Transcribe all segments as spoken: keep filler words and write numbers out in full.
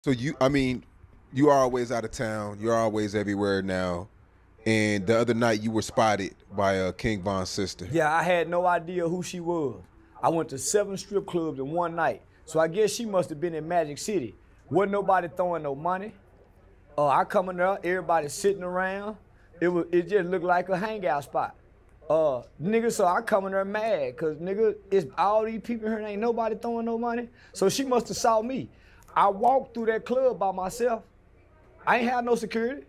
So you, I mean, you are always out of town. You're always everywhere now. And the other night you were spotted by uh, King Von's sister. Yeah, I had no idea who she was. I went to seven strip clubs in one night. So I guess she must have been in Magic City. Wasn't nobody throwing no money. Uh, I come in there, everybody sitting around. It was, it just looked like a hangout spot. Uh, nigga, so I come in there mad, cause nigga, it's all these people here and ain't nobody throwing no money. So she must have saw me. I walked through that club by myself. I ain't had no security.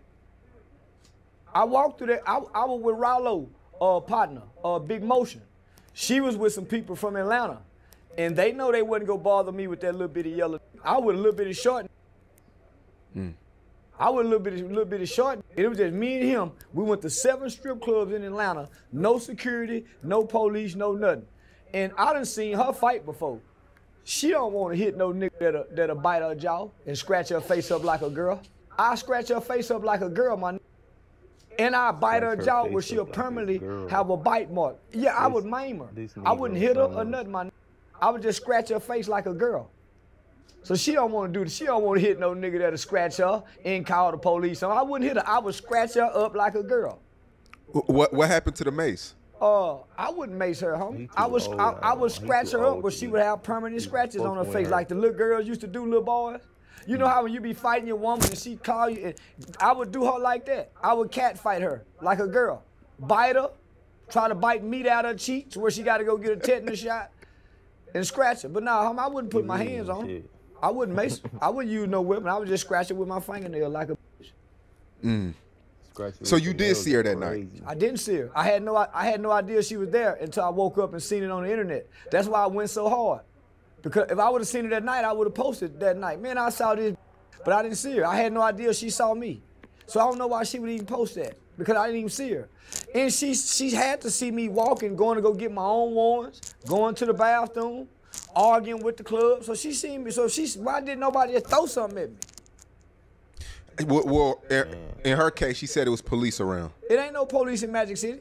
I walked through that, I, I was with Rollo, uh, partner, uh, Big Motion. She was with some people from Atlanta. And they know they wouldn't go bother me with that little bitty yellow. I was a little bitty short. Mm. I was a little bitty, little bitty short. It was just me and him. We went to seven strip clubs in Atlanta. No security, no police, no nothing. And I done seen her fight before. She don't want to hit no nigga that'll, that'll bite her jaw and scratch her face up like a girl. I scratch her face up like a girl, my nigga. And I bite her, her jaw where she'll like permanently have a bite mark. Yeah, this, I would maim her. I wouldn't hit her or nothing, my nigga. I would just scratch her face like a girl. So she don't want to do this. She don't want to hit no nigga that'll scratch her and call the police. So I wouldn't hit her. I would scratch her up like a girl. What What happened to the mace? Uh, I wouldn't mace her, homie. I would I, I would scratch her up where she would have permanent scratches on her face like the little girls used to do, little boys. You know how when you be fighting your woman and she call you, and I would do her like that. I would cat fight her like a girl. Bite her, try to bite meat out her cheeks where she got to go get a tetanus shot and scratch her. But nah, homie, I wouldn't put my hands on her. I wouldn't mace her. I wouldn't use no weapon. I would just scratch her with my fingernail like a bitch. Mm. So you did see her that night? I didn't see her. I had no I had no idea she was there until I woke up and seen it on the internet. That's why I went so hard. Because if I would have seen her that night, I would have posted that night. Man, I saw this, but I didn't see her. I had no idea she saw me. So I don't know why she would even post that, because I didn't even see her. And she she had to see me walking, going to go get my own ones, going to the bathroom, arguing with the club. So she seen me. So she, why didn't nobody just throw something at me? Well, well, in her case, she said it was police around. It ain't no police in Magic City.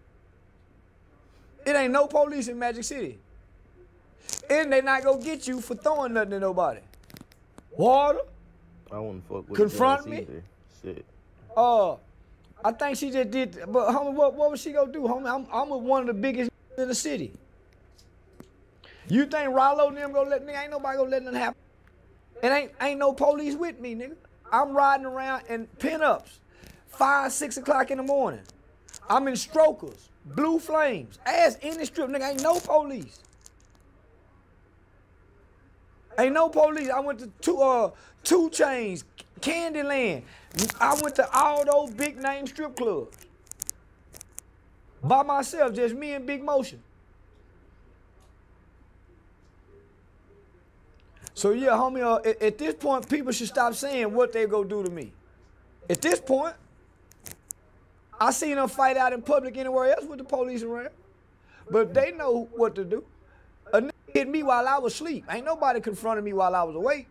It ain't no police in Magic City. And they not gonna get you for throwing nothing to nobody. Water. I wouldn't fuck with confront me. Either. Shit. Uh, I think she just did. But homie, what what was she gonna do, homie? I'm I'm with one of the biggest in the city. You think Rollo and them gonna let me? Ain't nobody gonna let nothing happen. And ain't ain't no police with me, nigga. I'm riding around in pin-ups, five six o'clock in the morning. I'm in strokers, blue flames, ass in the strip, nigga. Ain't no police. Ain't no police. I went to two, uh, two Chains, Candyland. I went to all those big name strip clubs. By myself, just me and Big Motion. So yeah, homie, uh, at, at this point, people should stop saying what they go do to me. At this point, I seen them fight out in public anywhere else with the police around. But they know what to do. A nigga hit me while I was asleep. Ain't nobody confronted me while I was awake.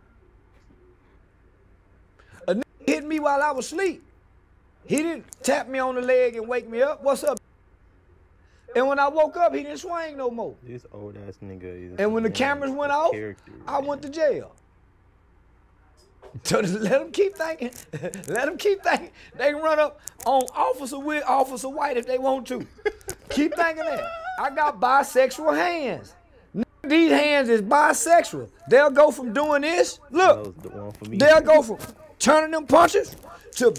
A nigga hit me while I was asleep. He didn't tap me on the leg and wake me up. What's up? And when I woke up, he didn't swing no more. This old ass nigga is. And when the cameras went off, I went to jail. So let them keep thinking. Let them keep thinking. They can run up on Officer with Officer White if they want to. Keep thinking that. I got bisexual hands. These hands is bisexual. They'll go from doing this. Look, the they'll go from turning them punches to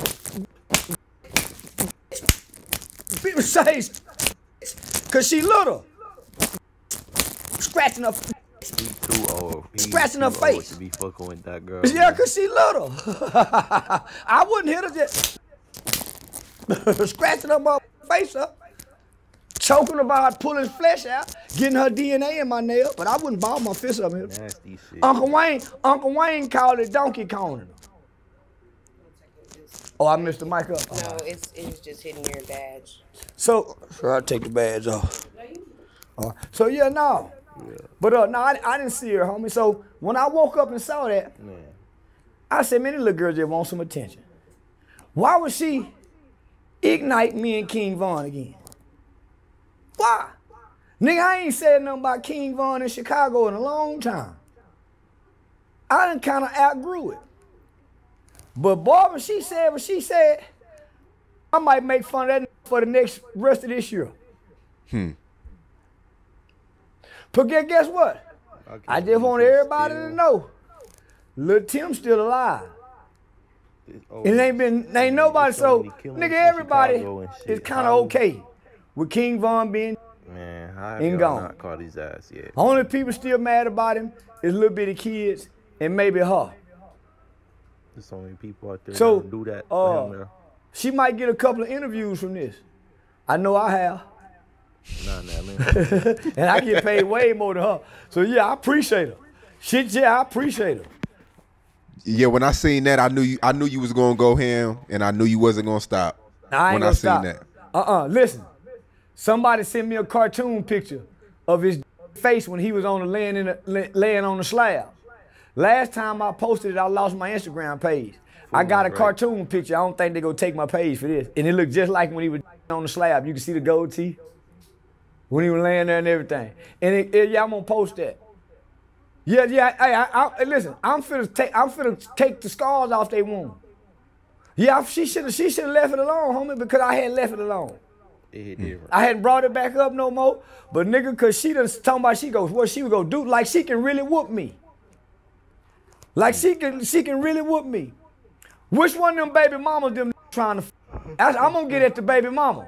people say, cause she little, scratching her, scratching her face. To be fucking with that girl. Yeah, cause she little. I wouldn't hit her just scratching her mother face up, choking about pulling flesh out, getting her D N A in my nail, but I wouldn't ball my fist up here. Nasty shit. Uncle Wayne, Uncle Wayne called it Donkey Kong. Oh, I missed the mic up. No, oh. it's it's just hitting your badge. So, so I'll take the badge off. Uh, so yeah, no. Yeah. But uh, no, I, I didn't see her, homie. So when I woke up and saw that, man. I said, man, this little girl just wants some attention. Why would she ignite me and King Von again? Why? Nigga, I ain't said nothing about King Von in Chicago in a long time. I done kind of outgrew it. But Barbara, she said what she said. I might make fun of that for the next rest of this year. Hmm. But guess, guess what? can't I just believe want it's everybody still- to know, Lil Tim's still alive. it's- oh, It ain't been, ain't nobody, there's so, many killings nigga, in everybody Chicago and is shit. kind of How- okay with King Von being. Man, how have and y'all gone. not caught his ass yet? Only people still mad about him is little bitty kids and maybe her. There's so many people out there So, that do that uh, for him now. She might get a couple of interviews from this. I know I have. Nah, nah, man. And I get paid way more than her. So yeah, I appreciate her. Shit, yeah, I appreciate her. Yeah, when I seen that, I knew you. I knew you was gonna go ham, and I knew you wasn't gonna stop. I ain't when gonna I seen stop. that. Uh-uh, listen. Somebody sent me a cartoon picture of his face when he was on the laying in the, lay- laying on the slab. Last time I posted it, I lost my Instagram page. I got a right. cartoon picture. I don't think they gonna take my page for this. And it looked just like when he was on the slab. You can see the gold teeth when he was laying there and everything. And it, it, yeah, I'm gonna post that. Yeah, yeah. Hey, I, I, hey, listen, I'm finna take, I'm finna take the scars off their wound. Yeah, she should have, she should have left it alone, homie, because I had left it alone. It hit different. I hadn't brought it back up no more. But nigga, cause she done talking about she goes, what she was gonna do, like she can really whoop me. Like she can, she can really whoop me. Which one of them baby mamas them trying to f- I- I'm gonna get at the baby mama.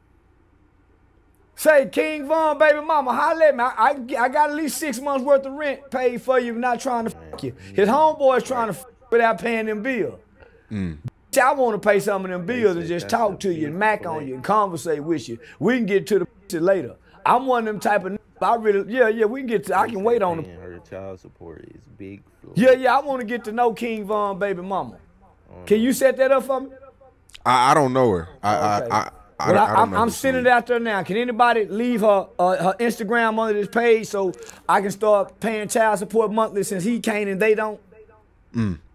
Say, King Von, baby mama, holla at me. I, I, I got at least six months worth of rent paid for you, not trying to f you. His homeboy's trying to f without paying them bills. I want to pay some of them bills and just talk to you and mac on you and conversate with you. We can get to the shit later. I'm one of them type of. I really, yeah, yeah. We can get to. I can wait on them. Paying her child support is big. For Yeah, yeah. I want to get to know King Von, baby mama. Can you set that up for me? I, I don't know her. I Okay. I I, I, Well, I, I, don't I'm, know I'm who she sending is. it out there now. Can anybody leave her uh, her Instagram under this page so I can start paying child support monthly since he can't and they don't? Mm.